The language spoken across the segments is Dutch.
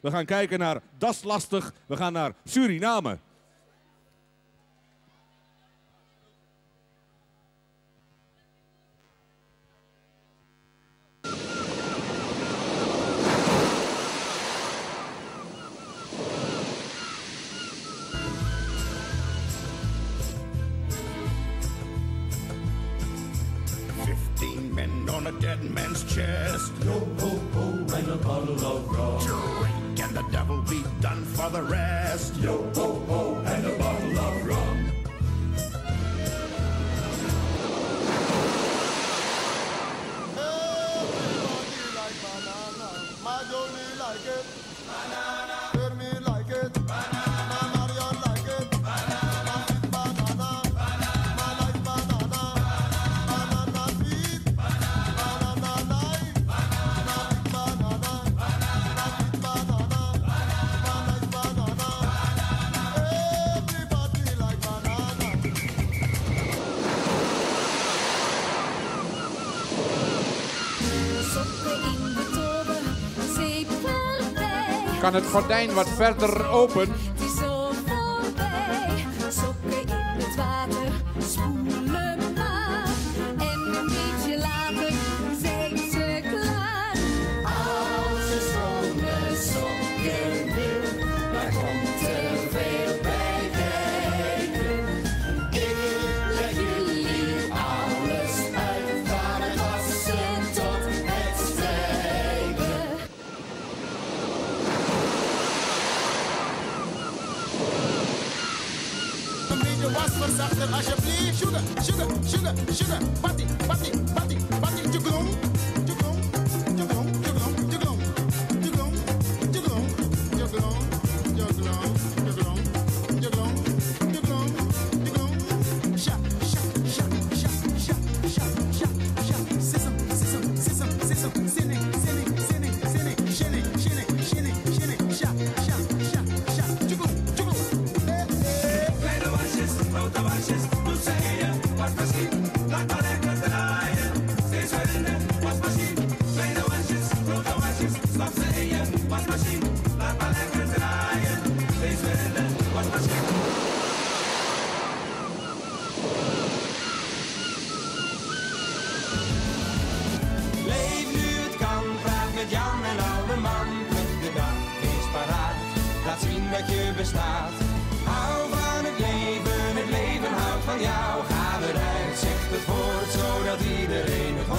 We gaan kijken naar Das Lastig. We gaan naar Suriname. Men on a dead man's chest. Yo ho ho and a bottle of rum. Drink and the devil be done for the rest. Yo ho ho and a bottle of rum. Everybody like banana. Majoni like it. Banana. Fermi like it. Banana. Marion like it. Banana. Banana. Banana. Like banana. Banana sweet. Banana lime. Banana. Banana. Banana. Banana. Everybody like banana. Sokken in de tobbe, zeep erbij. Kan het gordijn wat verder open? Het is zo voorbij. Sokken in het water, spoelen maar. En een beetje later zijn ze klaar. Als je schone sokken wil, dan komt er veel bij kijken. Ik leg jullie alles uit, van het wassen tot het strijken. Een beetje was verzachter alsjeblieft. Sugar, sugar, sugar, sugar. Patty, patty, patty, patty. Juglong, juglong, juglong, juglong, juglong, juglong, juglong, juglong, juglong, juglong, juglong, juglong, juglong. Sha, sha, sha, sha, sha, sha, sha, sha. Sism, sism, sism, sism. Sinning, sinning, sinning, sinning. Shinning, shinning, shinning, shinning. Sha, sha, sha, sha. Juglong, juglong. Kleine wasjes, grote wasjes, doe ze in je wasmachine. Laat maar lekker draaien, steeds weer in de wasmachine. Kleine wasjes, grote wasjes, stop ze in je wasmachine. Laat maar lekker draaien, steeds weer in de wasmachine. Leef nu het kan, praat met Jan en oude man. De dag is paraat, laat zien dat je bestaat. Hou van het leven houdt van jou. Ga eruit, zeg het woord, zodat iedereen het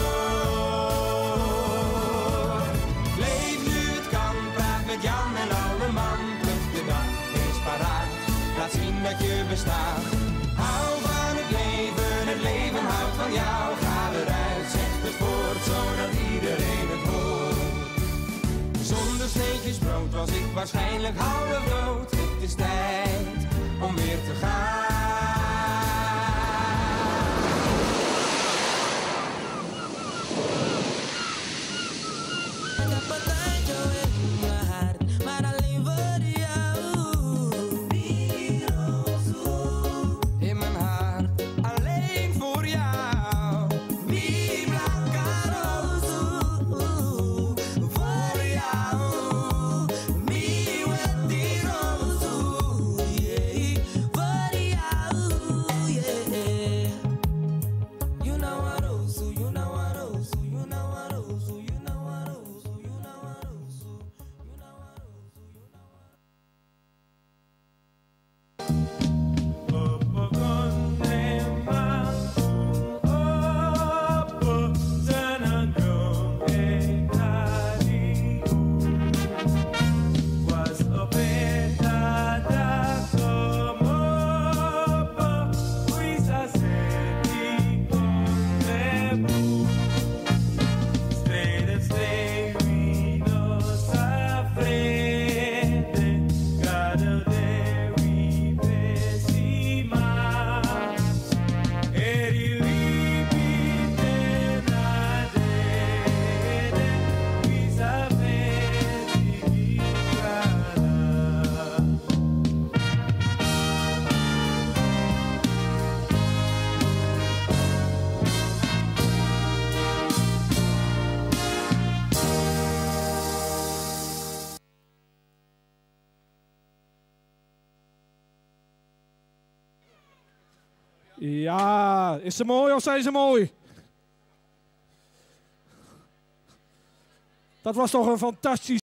hoort. Leef nu het kan, praat met Jan en oude man. De dag is paraat, laat zien dat je bestaat. Hou van het leven houdt van jou. Ga eruit, zeg het woord, zodat iedereen het hoort. Zonder sneetjes brood was ik waarschijnlijk half dood. Het is tijd om weer te gaan. Ik heb een tijdje in mijn hart, maar alleen voor jou. In mijn hart, alleen voor jou. Mi blanca rosa, voor jou. Mi wet die rosa, yeah, voor jou. Ja, is ze mooi of zijn ze mooi? Dat was toch een fantastisch